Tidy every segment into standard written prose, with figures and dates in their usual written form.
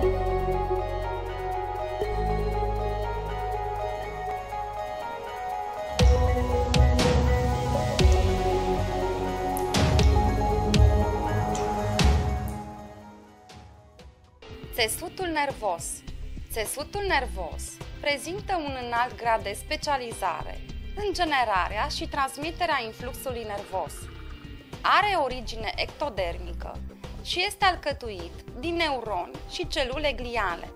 Țesutul nervos. Țesutul nervos prezintă un înalt grad de specializare în generarea și transmiterea influxului nervos. Are origine ectodermică și este alcătuit din neuroni și celule gliale.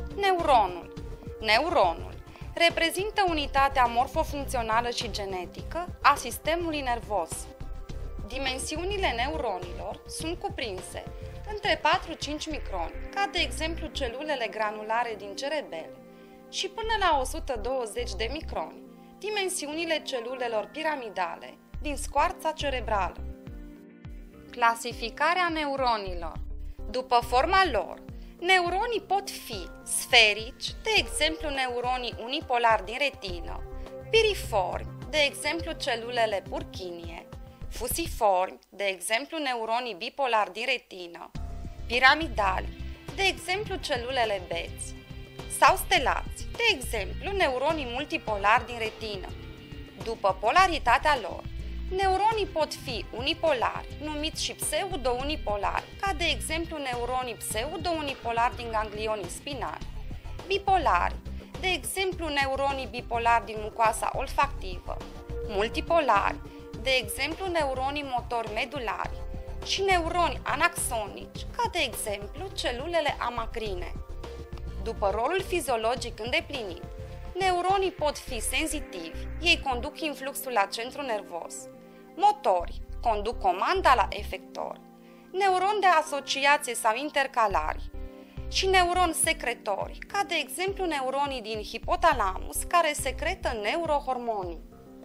Neuronul reprezintă unitatea morfofuncțională și genetică a sistemului nervos. Dimensiunile neuronilor sunt cuprinse între 4-5 microni, ca de exemplu celulele granulare din cerebel, și până la 120 de microni, dimensiunile celulelor piramidale din scoarța cerebrală. Clasificarea neuronilor. După forma lor, neuronii pot fi sferici, de exemplu neuronii unipolari din retină, piriformi, de exemplu celulele Purkinje, fusiformi, de exemplu neuronii bipolari din retină, piramidali, de exemplu celulele beți, sau stelați, de exemplu neuronii multipolari din retină. După polaritatea lor, neuronii pot fi unipolari, numiți și pseudo-unipolari, ca de exemplu neuronii pseudo-unipolari din ganglionii spinali, bipolari, de exemplu neuronii bipolari din mucoasa olfactivă, multipolari, de exemplu neuronii motori medulari, și neuroni anaxonici, ca de exemplu celulele amacrine. După rolul fiziologic îndeplinit, neuronii pot fi senzitivi, ei conduc influxul la centru nervos, motori, conduc comanda la efector, neuroni de asociație sau intercalari și neuroni secretori, ca de exemplu neuronii din hipotalamus care secretă neurohormonii.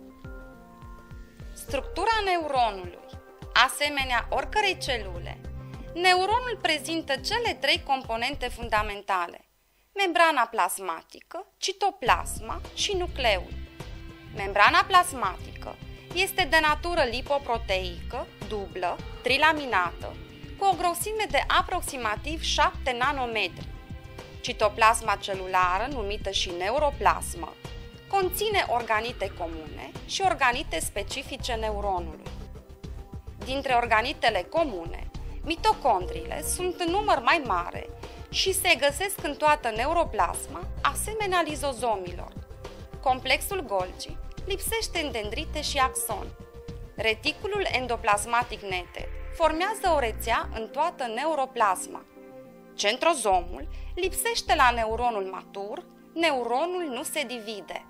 Structura neuronului. Asemenea oricărei celule, neuronul prezintă cele trei componente fundamentale: membrana plasmatică, citoplasma și nucleul. Membrana plasmatică este de natură lipoproteică, dublă, trilaminată, cu o grosime de aproximativ 7 nanometri. Citoplasma celulară, numită și neuroplasmă, conține organite comune și organite specifice neuronului. Dintre organitele comune, mitocondriile sunt în număr mai mare și se găsesc în toată neuroplasma, asemenea lizozomilor. Complexul Golgi lipsește în dendrite și axoni. Reticulul endoplasmatic neted formează o rețea în toată neuroplasma. Centrozomul lipsește la neuronul matur, neuronul nu se divide.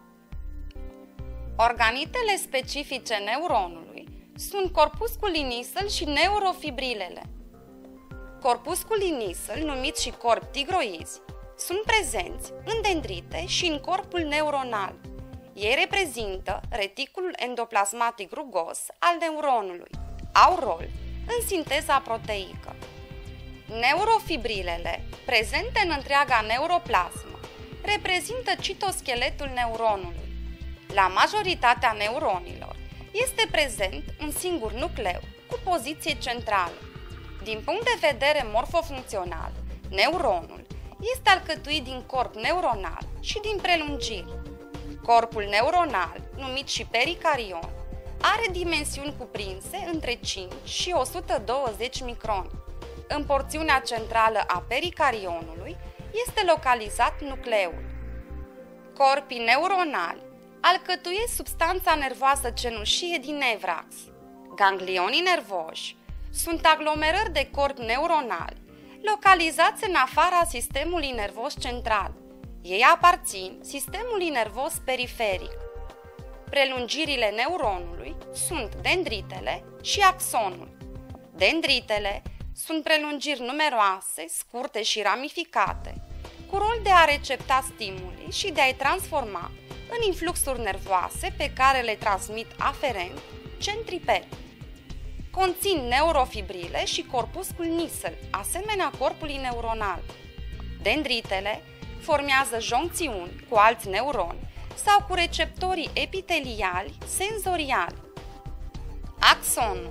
Organitele specifice neuronului sunt corpusculii Nissl și neurofibrilele. Corpusculii Nissl, numiți și corpi tigroizi, sunt prezenți în dendrite și în corpul neuronal. Ei reprezintă reticulul endoplasmatic rugos al neuronului. Au rol în sinteza proteică. Neurofibrilele, prezente în întreaga neuroplasmă, reprezintă citoscheletul neuronului. La majoritatea neuronilor este prezent un singur nucleu cu poziție centrală. Din punct de vedere morfofuncțional, neuronul este alcătuit din corp neuronal și din prelungiri. Corpul neuronal, numit și pericarion, are dimensiuni cuprinse între 5 și 120 microni. În porțiunea centrală a pericarionului este localizat nucleul. Corpii neuronali alcătuiesc substanța nervoasă cenușie din nevrax. Ganglionii nervoși sunt aglomerări de corpi neuronali localizați în afara sistemului nervos central. Ei aparțin sistemului nervos periferic. Prelungirile neuronului sunt dendritele și axonul. Dendritele sunt prelungiri numeroase, scurte și ramificate, cu rol de a recepta stimuli și de a-i transforma în influxuri nervoase pe care le transmit aferent centripet. Conțin neurofibrile și corpuscul Nissl, asemenea corpului neuronal. Dendritele formează joncțiuni cu alți neuroni sau cu receptorii epiteliali senzoriali. Axonul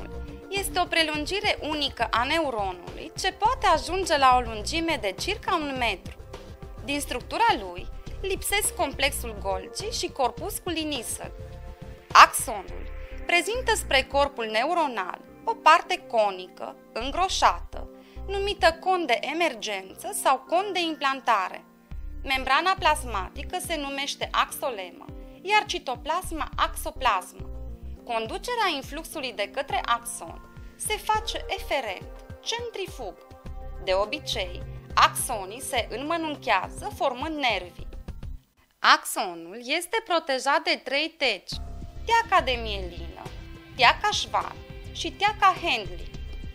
Este o prelungire unică a neuronului ce poate ajunge la o lungime de circa 1 metru. Din structura lui lipsesc complexul Golgi și corpuscul inisăl. Axonul prezintă spre corpul neuronal o parte conică, îngroșată, numită con de emergență sau con de implantare. Membrana plasmatică se numește axolemă, iar citoplasma axoplasmă. Conducerea influxului de către axon se face eferent, centrifug. De obicei, axonii se înmănunchează formând nervii. Axonul este protejat de 3 teci: teaca de mielină, teaca Schwann și teaca Handley.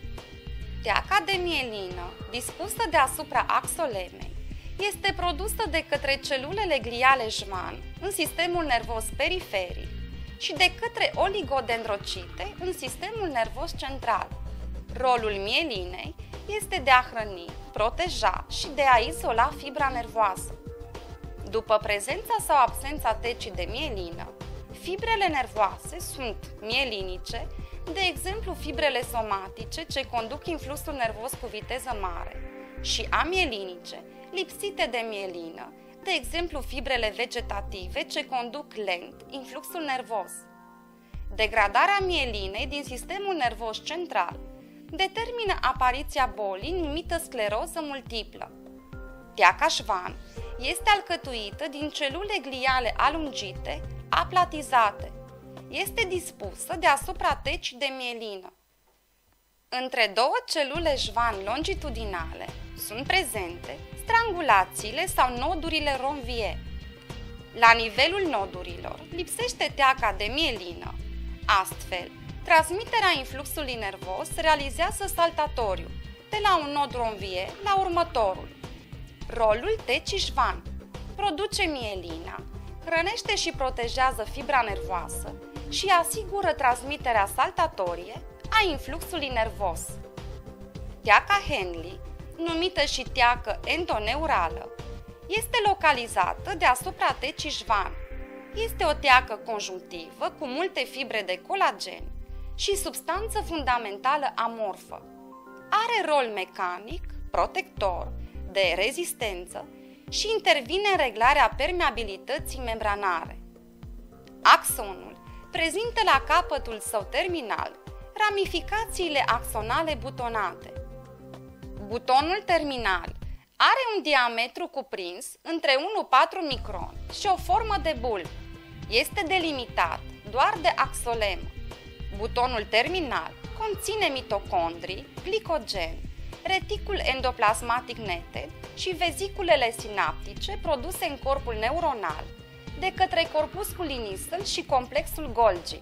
Teaca de mielină, dispusă deasupra axolemei, este produsă de către celulele gliale Schwann în sistemul nervos periferic și de către oligodendrocite în sistemul nervos central. Rolul mielinei este de a hrăni, proteja și de a izola fibra nervoasă. După prezența sau absența tecii de mielină, fibrele nervoase sunt mielinice, de exemplu fibrele somatice ce conduc influxul nervos cu viteză mare, și amielinice, lipsite de mielină, de exemplu fibrele vegetative ce conduc lent influxul nervos. Degradarea mielinei din sistemul nervos central determină apariția bolii numită scleroză multiplă. Teaca Schwann este alcătuită din celule gliale alungite, aplatizate. Este dispusă deasupra tecii de mielină. Între două celule Schwann longitudinale sunt prezente strangulațiile sau nodurile Ranvier. La nivelul nodurilor lipsește teaca de mielină. Astfel, transmiterea influxului nervos se realizează saltatoriu, de la un nod Ranvier la următorul. Rolul tecii Schwann: produce mielina, hrănește și protejează fibra nervoasă și asigură transmiterea saltatorie a influxului nervos. Teaca Handley, numită și teacă endoneurală, este localizată deasupra tecii Schwann. Este o teacă conjunctivă cu multe fibre de colagen și substanță fundamentală amorfă. Are rol mecanic, protector, de rezistență și intervine în reglarea permeabilității membranare. Axonul prezintă la capătul său terminal ramificațiile axonale butonate. Butonul terminal are un diametru cuprins între 1,4 micron și o formă de bulb. Este delimitat doar de axolemă. Butonul terminal conține mitocondrii, glicogen, reticul endoplasmatic neted și veziculele sinaptice produse în corpul neuronal de către corpuscul inisăl și complexul Golgi.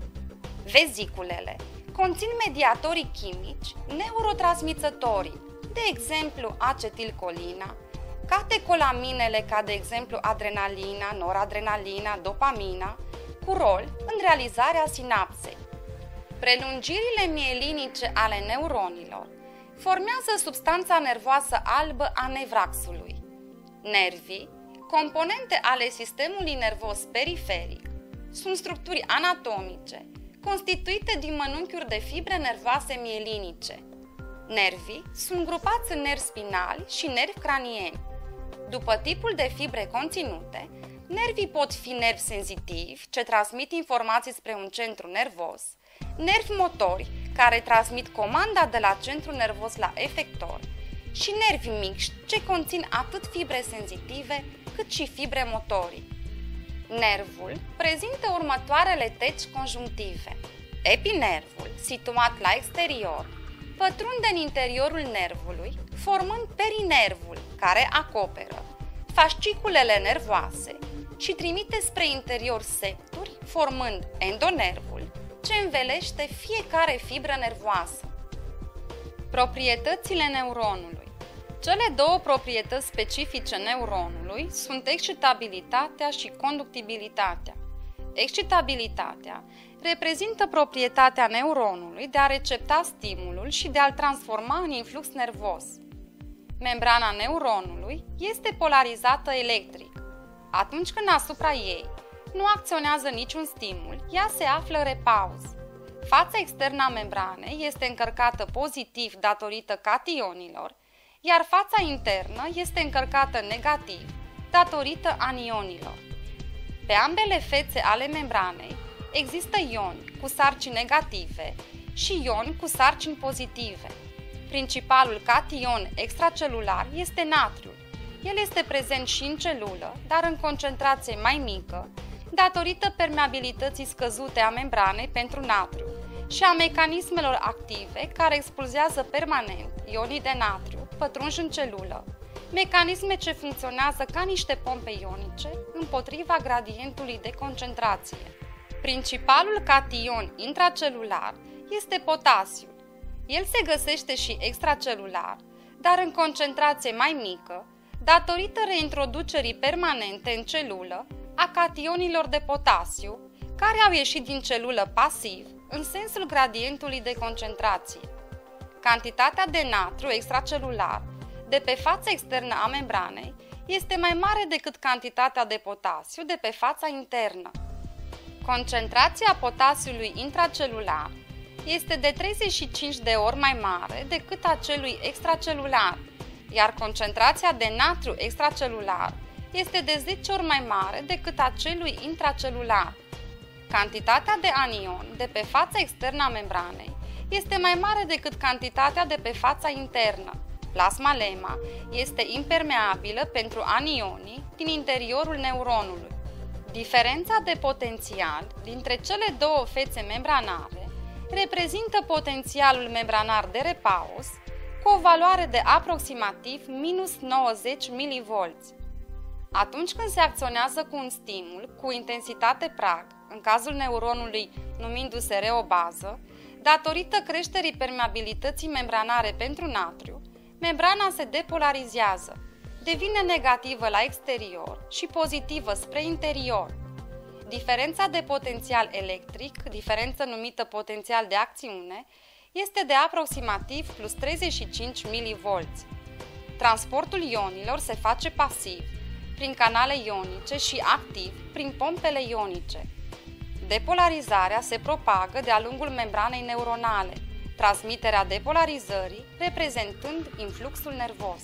Veziculele conțin mediatorii chimici neurotransmițătorii, de exemplu acetilcolina, catecolaminele ca de exemplu adrenalina, noradrenalina, dopamina, cu rol în realizarea sinapsei. Prelungirile mielinice ale neuronilor formează substanța nervoasă albă a nevraxului. Nervii, componente ale sistemului nervos periferic, sunt structuri anatomice constituite din mănunchiuri de fibre nervoase mielinice. Nervii sunt grupați în nervi spinali și nervi cranieni. După tipul de fibre conținute, nervii pot fi nervi senzitivi, ce transmit informații spre un centru nervos, nervi motori, care transmit comanda de la centru nervos la efector, și nervi mixti, ce conțin atât fibre senzitive, cât și fibre motorii. Nervul prezintă următoarele teci conjunctive. Epinervul, situat la exterior, pătrunde în interiorul nervului, formând perinervul, care acoperă fasciculele nervoase și trimite spre interior septuri, formând endonervul, ce învelește fiecare fibră nervoasă. Proprietățile neuronului. Cele două proprietăți specifice neuronului sunt excitabilitatea și conductibilitatea. Excitabilitatea reprezintă proprietatea neuronului de a recepta stimulul și de a-l transforma în influx nervos. Membrana neuronului este polarizată electric. Atunci când asupra ei nu acționează niciun stimul, ea se află în repauză. Fața externă a membranei este încărcată pozitiv datorită cationilor, iar fața internă este încărcată negativ datorită anionilor. Pe ambele fețe ale membranei există ioni cu sarcini negative și ioni cu sarcini pozitive. Principalul cation extracelular este natriul. El este prezent și în celulă, dar în concentrație mai mică, datorită permeabilității scăzute a membranei pentru natriu și a mecanismelor active care expulzează permanent ionii de natriu pătrunși în celulă, mecanisme ce funcționează ca niște pompe ionice împotriva gradientului de concentrație. Principalul cation intracelular este potasiul. El se găsește și extracelular, dar în concentrație mai mică, datorită reintroducerii permanente în celulă a cationilor de potasiu, care au ieșit din celulă pasiv, în sensul gradientului de concentrație. Cantitatea de natriu extracelular de pe fața externă a membranei este mai mare decât cantitatea de potasiu de pe fața internă. Concentrația potasiului intracelular este de 35 de ori mai mare decât a celui extracelular, iar concentrația de natriu extracelular este de 10 ori mai mare decât a celui intracelular. Cantitatea de anion de pe fața externă a membranei este mai mare decât cantitatea de pe fața internă. Plasma-lema este impermeabilă pentru anionii din interiorul neuronului. Diferența de potențial dintre cele două fețe membranare reprezintă potențialul membranar de repaus cu o valoare de aproximativ minus 90 mV. Atunci când se acționează cu un stimul cu intensitate prag, în cazul neuronului numindu-se reobază, datorită creșterii permeabilității membranare pentru natriu, membrana se depolarizează, devine negativă la exterior și pozitivă spre interior. Diferența de potențial electric, diferență numită potențial de acțiune, este de aproximativ plus 35 mV. Transportul ionilor se face pasiv, prin canale ionice și activ, prin pompele ionice. Depolarizarea se propagă de-a lungul membranei neuronale, transmiterea depolarizării reprezentând influxul nervos.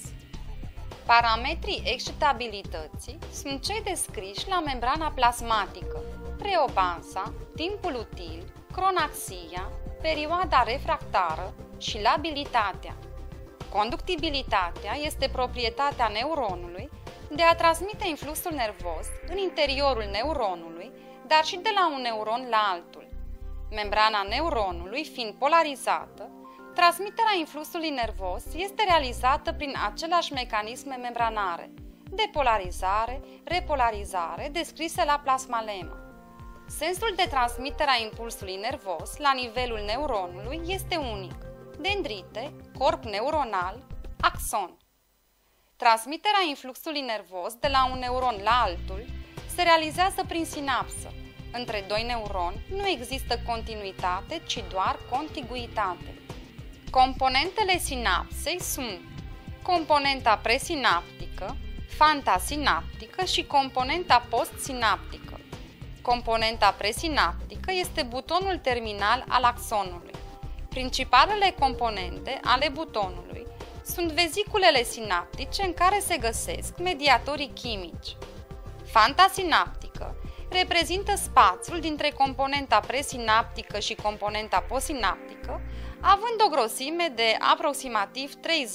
Parametrii excitabilității sunt cei descriși la membrana plasmatică, preobansa, timpul util, cronaxia, perioada refractară și labilitatea. Conductibilitatea este proprietatea neuronului de a transmite influxul nervos în interiorul neuronului, dar și de la un neuron la altul. Membrana neuronului fiind polarizată, transmiterea influxului nervos este realizată prin aceleași mecanisme membranare, depolarizare, repolarizare, descrise la plasma-lemă. Sensul de transmitere a impulsului nervos la nivelul neuronului este unic: dendrite, corp neuronal, axon. Transmiterea influxului nervos de la un neuron la altul se realizează prin sinapsă. Între doi neuroni nu există continuitate, ci doar contiguitate. Componentele sinapsei sunt componenta presinaptică, fantasinaptică și componenta postsinaptică. Componenta presinaptică este butonul terminal al axonului. Principalele componente ale butonului sunt veziculele sinaptice în care se găsesc mediatorii chimici. Fantasinaptică reprezintă spațiul dintre componenta presinaptică și componenta postsinaptică, având o grosime de aproximativ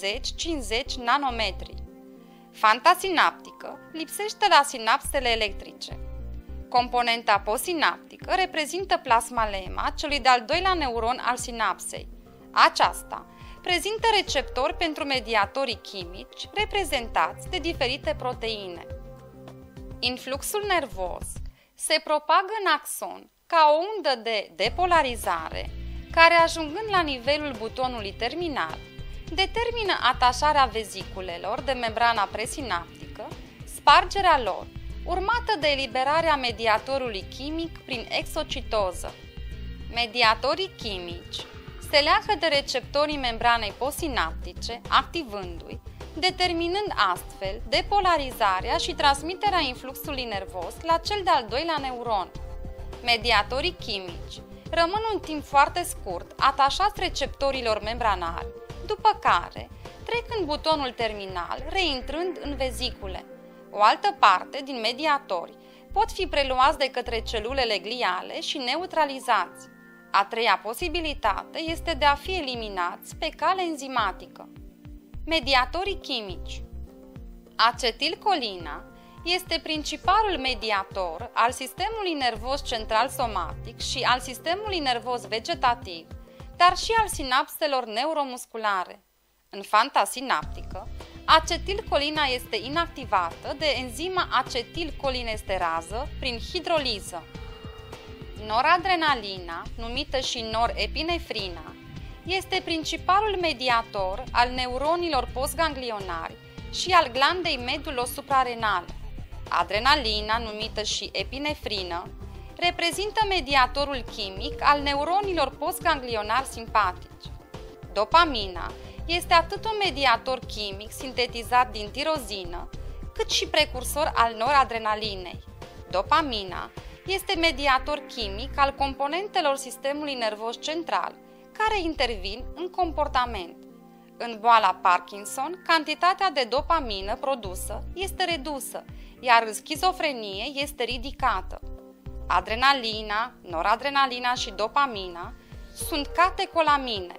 30-50 nanometri. Fantasinaptică lipsește la sinapsele electrice. Componenta postsinaptică reprezintă plasma-lema celui de-al doilea neuron al sinapsei. Aceasta prezintă receptori pentru mediatorii chimici reprezentați de diferite proteine. Influxul nervos se propagă în axon ca o undă de depolarizare care, ajungând la nivelul butonului terminal, determină atașarea veziculelor de membrana presinaptică, spargerea lor, urmată de eliberarea mediatorului chimic prin exocitoză. Mediatorii chimici se leagă de receptorii membranei postsinaptice, activându-i, determinând astfel depolarizarea și transmiterea influxului nervos la cel de-al doilea neuron. Mediatorii chimici rămân un timp foarte scurt atașați receptorilor membranari, după care trec în butonul terminal, reintrând în vezicule. O altă parte din mediatori pot fi preluați de către celulele gliale și neutralizați. A treia posibilitate este de a fi eliminați pe cale enzimatică. Mediatorii chimici. Acetilcolina este principalul mediator al sistemului nervos central somatic și al sistemului nervos vegetativ, dar și al sinapselor neuromusculare. În fanta sinaptică, acetilcolina este inactivată de enzima acetilcolinesterază prin hidroliză. Noradrenalina, numită și norepinefrina, este principalul mediator al neuronilor postganglionari și al glandei medulo-suprarenale. Adrenalina, numită și epinefrină, reprezintă mediatorul chimic al neuronilor postganglionari simpatici. Dopamina este atât un mediator chimic sintetizat din tirozină, cât și precursor al noradrenalinei. Dopamina este mediator chimic al componentelor sistemului nervos central, care intervin în comportament. În boala Parkinson, cantitatea de dopamină produsă este redusă, iar în schizofrenie este ridicată. Adrenalina, noradrenalina și dopamina sunt catecolamine.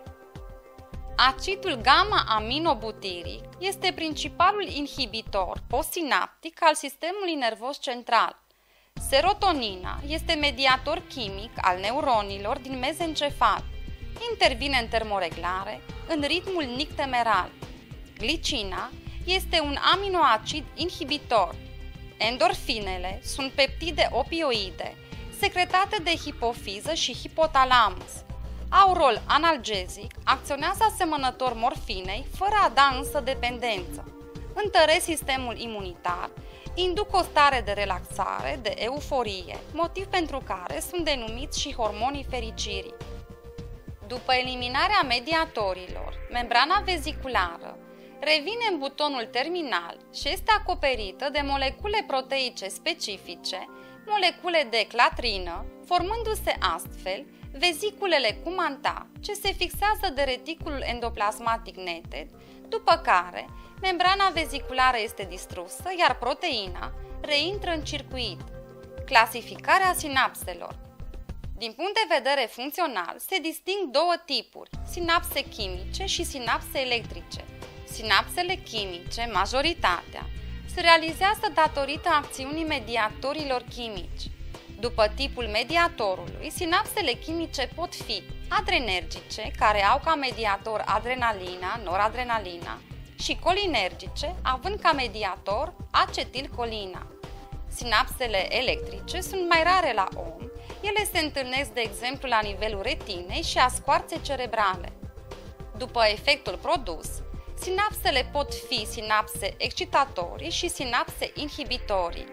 Acidul gamma-aminobutiric este principalul inhibitor postsinaptic al sistemului nervos central. Serotonina este mediator chimic al neuronilor din mezencefal. Intervine în termoreglare, în ritmul nictemeral. Glicina este un aminoacid inhibitor. Endorfinele sunt peptide opioide secretate de hipofiză și hipotalamus. Au rol analgezic, acționează asemănător morfinei, fără a da însă dependență. Întăresc sistemul imunitar, induc o stare de relaxare, de euforie, motiv pentru care sunt denumiți și hormonii fericirii. După eliminarea mediatorilor, membrana veziculară revine în butonul terminal și este acoperită de molecule proteice specifice, molecule de clatrină, formându-se astfel veziculele Coumadin, ce se fixează de reticulul endoplasmatic neted, după care membrana veziculară este distrusă, iar proteina reintră în circuit. Clasificarea sinapselor. Din punct de vedere funcțional, se disting două tipuri, sinapse chimice și sinapse electrice. Sinapsele chimice, majoritatea, se realizează datorită acțiunii mediatorilor chimici. După tipul mediatorului, sinapsele chimice pot fi adrenergice, care au ca mediator adrenalina, noradrenalina, și colinergice, având ca mediator acetilcolina. Sinapsele electrice sunt mai rare la om, ele se întâlnesc, de exemplu, la nivelul retinei și a scoarței cerebrale. După efectul produs, sinapsele pot fi sinapse excitatorii și sinapse inhibitorii.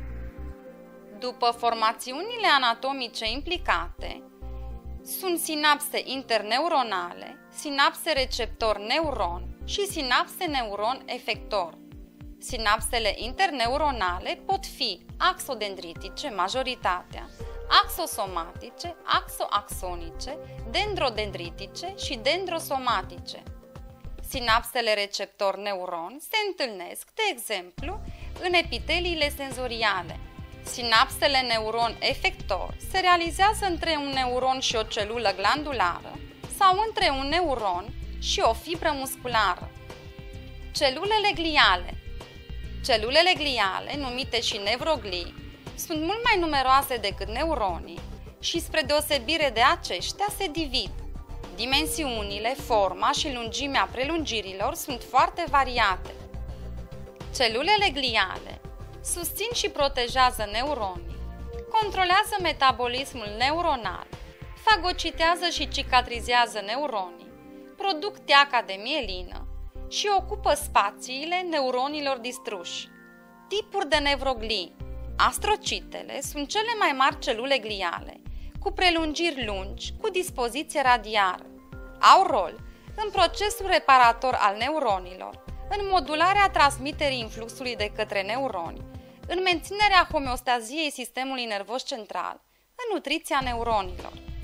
După formațiunile anatomice implicate, sunt sinapse interneuronale, sinapse receptor-neuron și sinapse neuron-efector. Sinapsele interneuronale pot fi axodendritice, majoritatea, axosomatice, axoaxonice, dendrodendritice și dendrosomatice. Sinapsele receptor-neuron se întâlnesc, de exemplu, în epiteliile senzoriale. Sinapsele neuron-efector se realizează între un neuron și o celulă glandulară sau între un neuron și o fibră musculară. Celulele gliale. Celulele gliale, numite și nevroglii, sunt mult mai numeroase decât neuronii și, spre deosebire de aceștia, se divid. Dimensiunile, forma și lungimea prelungirilor sunt foarte variate. Celulele gliale susțin și protejează neuronii, controlează metabolismul neuronal, fagocitează și cicatrizează neuronii, produc teaca de mielină și ocupă spațiile neuronilor distruși. Tipuri de nevroglii. Astrocitele sunt cele mai mari celule gliale, cu prelungiri lungi, cu dispoziție radiară. Au rol în procesul reparator al neuronilor, în modularea transmiterii influxului de către neuroni, în menținerea homeostaziei sistemului nervos central, în nutriția neuronilor.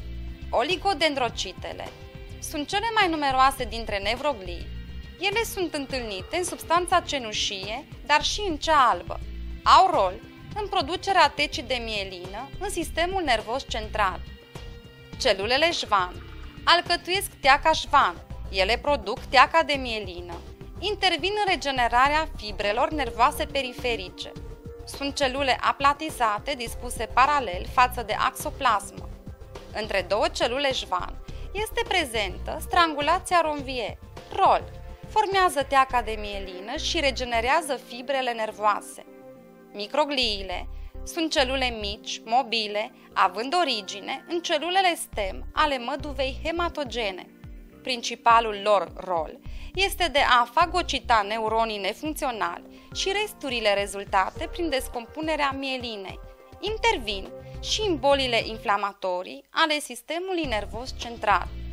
Oligodendrocitele sunt cele mai numeroase dintre nevroglii. Ele sunt întâlnite în substanța cenușie, dar și în cea albă. Au rol în producerea tecii de mielină în sistemul nervos central. Celulele Schwann alcătuiesc teaca Schwann. Ele produc teaca de mielină. Intervin în regenerarea fibrelor nervoase periferice. Sunt celule aplatizate dispuse paralel față de axoplasmă. Între două celule Schwann este prezentă strangulația Ranvier. Rol: formează teaca de mielină și regenerează fibrele nervoase. Microgliile sunt celule mici, mobile, având origine în celulele stem ale măduvei hematogene. Principalul lor rol este de a fagocita neuronii nefuncționali și resturile rezultate prin descompunerea mielinei. Intervin și în bolile inflamatorii ale sistemului nervos central.